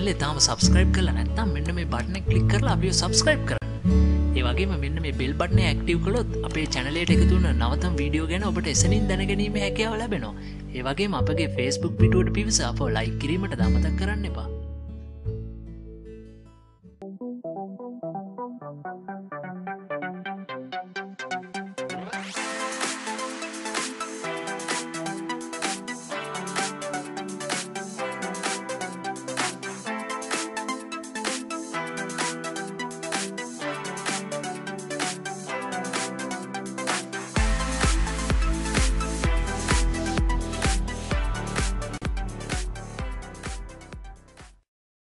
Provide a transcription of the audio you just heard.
channel එක තාම subscribe කරලා නැත්නම් මෙන්න මේ button එක click කරලා අපිව subscribe කරන්න. ඒ වගේම මෙන්න මේ bell button එක active කළොත් අපේ channel එකට එකතු වෙන නවතම වීඩියෝ ගැන ඔබට එසනින් දැනගැනීමේ හැකියාව ලැබෙනවා. ඒ වගේම අපගේ Facebook පිටුවට පිවිස අපව like කිරීමට අමතක කරන්න එපා.